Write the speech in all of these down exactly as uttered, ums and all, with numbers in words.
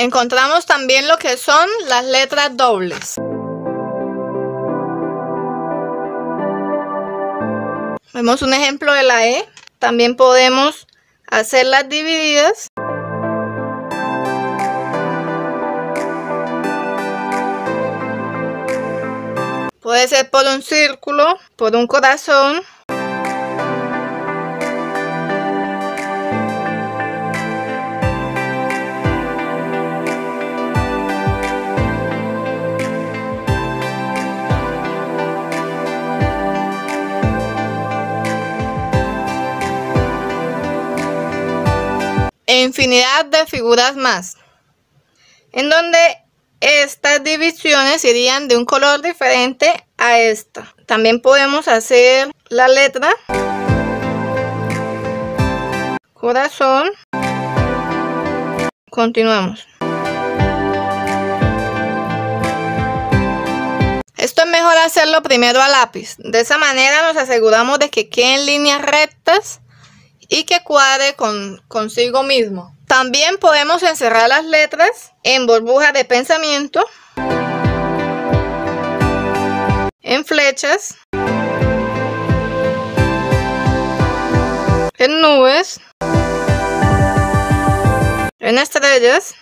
encontramos también lo que son las letras dobles. Vemos un ejemplo de la E. También podemos hacer las divididas. Puede ser por un círculo, por un corazón. E infinidad de figuras más, en donde estas divisiones irían de un color diferente a esta. También podemos hacer la letra, corazón. Continuamos. Esto es mejor hacerlo primero a lápiz. De esa manera nos aseguramos de que queden líneas rectas y que cuadre con consigo mismo. También podemos encerrar las letras en burbujas de pensamiento, en flechas, en nubes, en estrellas,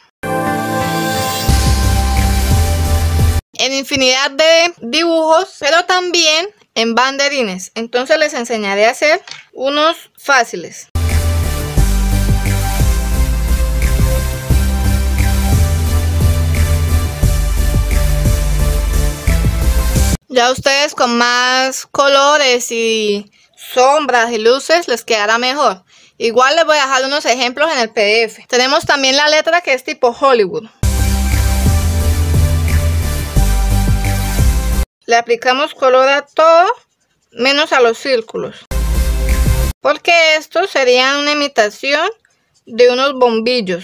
en infinidad de dibujos, pero también en banderines. Entonces les enseñaré a hacer unos fáciles. Ya ustedes con más colores y sombras y luces les quedará mejor. Igual les voy a dejar unos ejemplos en el P D F. Tenemos también la letra que es tipo Hollywood. Le aplicamos color a todo menos a los círculos, porque estos serían una imitación de unos bombillos.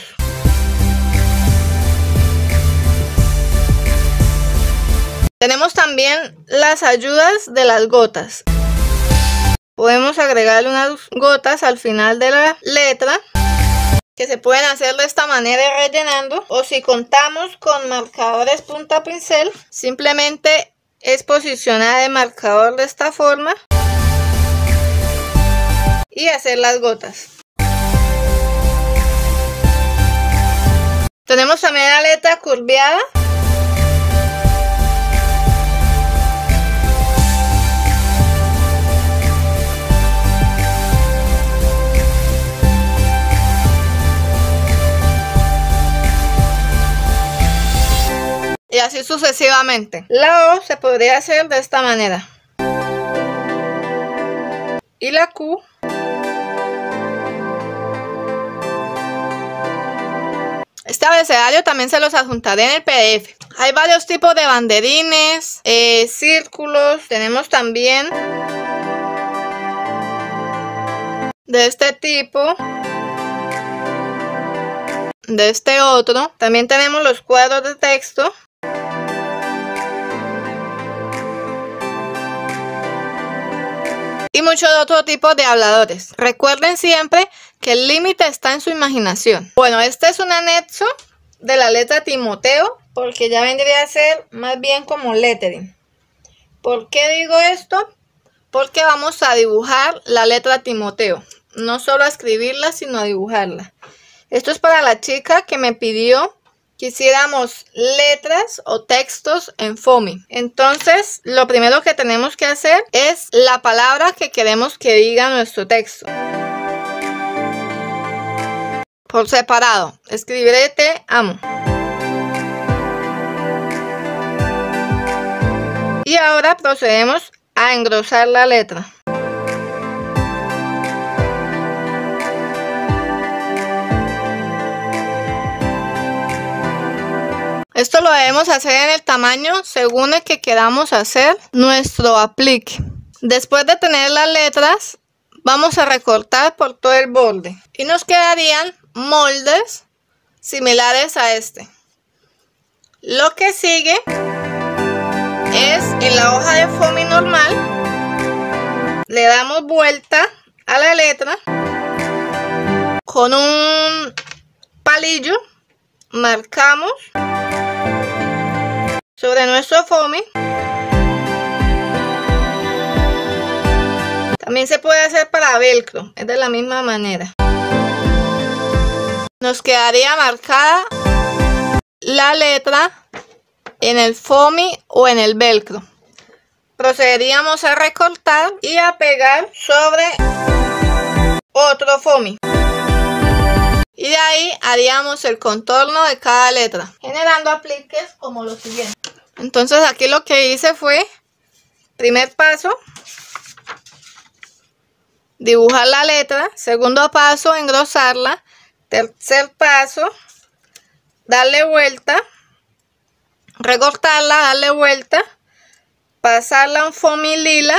Tenemos también las ayudas de las gotas. Podemos agregarle unas gotas al final de la letra, que se pueden hacer de esta manera rellenando, o si contamos con marcadores punta pincel, simplemente es posicionar el marcador de esta forma y hacer las gotas. Tenemos también la letra curveada. Y así sucesivamente. La O se podría hacer de esta manera. Y la Q. Este abecedario también se los adjuntaré en el P D F. Hay varios tipos de banderines, eh, círculos. Tenemos también de este tipo, de este otro. También tenemos los cuadros de texto. Y muchos otros tipos de habladores. Recuerden siempre que el límite está en su imaginación. Bueno, este es un anexo de la letra Timoteo, porque ya vendría a ser más bien como lettering. ¿Por qué digo esto? Porque vamos a dibujar la letra Timoteo. No solo a escribirla, sino a dibujarla. Esto es para la chica que me pidió que hiciéramos letras o textos en Foamy. Entonces, lo primero que tenemos que hacer es la palabra que queremos que diga nuestro texto. Por separado, escribiré te amo. Y ahora procedemos a engrosar la letra. Esto lo debemos hacer en el tamaño según el que queramos hacer nuestro aplique. Después de tener las letras, vamos a recortar por todo el borde. Y nos quedarían moldes similares a este. Lo que sigue es en la hoja de Foamy normal. Le damos vuelta a la letra con un palillo marcamos sobre nuestro foamy. También se puede hacer para velcro, es de la misma manera. Nos quedaría marcada la letra en el foamy o en el velcro. Procederíamos a recortar y a pegar sobre otro foamy. Y de ahí haríamos el contorno de cada letra, generando apliques como lo siguiente. Entonces aquí lo que hice fue, primer paso, dibujar la letra. Segundo paso, engrosarla. Tercer paso, darle vuelta, recortarla, darle vuelta, pasarla a un foamy lila.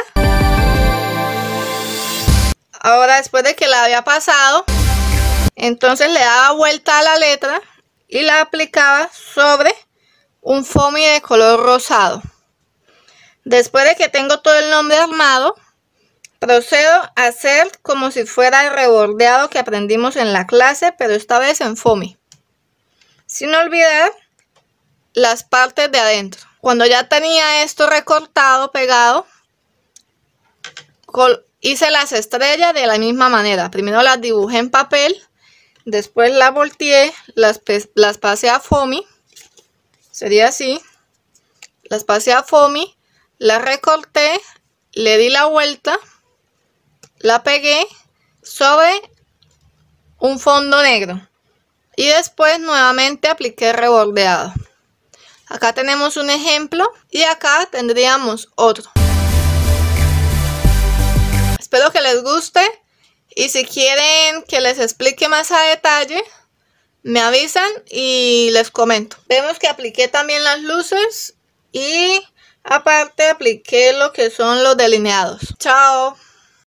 Ahora, después de que la había pasado, entonces le daba vuelta a la letra y la aplicaba sobre un foamy de color rosado. Después de que tengo todo el nombre armado, procedo a hacer como si fuera el rebordeado que aprendimos en la clase, pero esta vez en foamy, sin olvidar las partes de adentro. Cuando ya tenía esto recortado, pegado, hice las estrellas de la misma manera. Primero las dibujé en papel, después las volteé, las, las pasé a foamy, sería así, las pasé a foamy, las recorté, le di la vuelta, la pegué sobre un fondo negro y después nuevamente apliqué rebordeado. Acá tenemos un ejemplo y acá tendríamos otro. Espero que les guste y si quieren que les explique más a detalle, me avisan y les comento. Vemos que apliqué también las luces y aparte apliqué lo que son los delineados. Chao.